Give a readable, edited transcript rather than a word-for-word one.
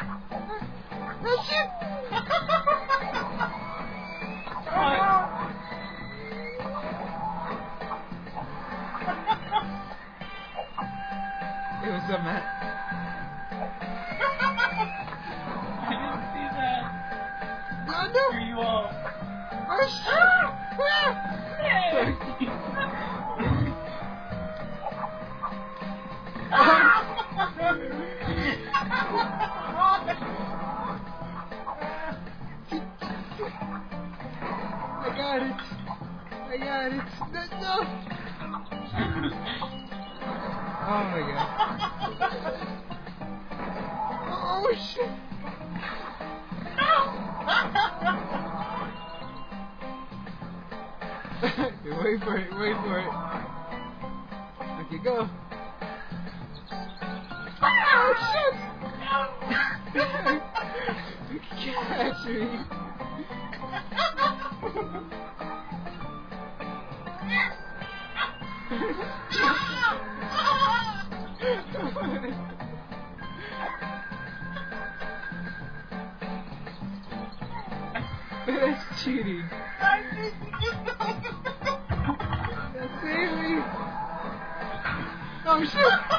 Oh shit! Hey, what's up, Matt? I didn't see that. Oh no! Here you are. Oh shit! I got it. No. Oh my god. Oh shit. Wait for it. Okay, go. Oh shit. Catch me. That's cheating. Save me. Oh shit.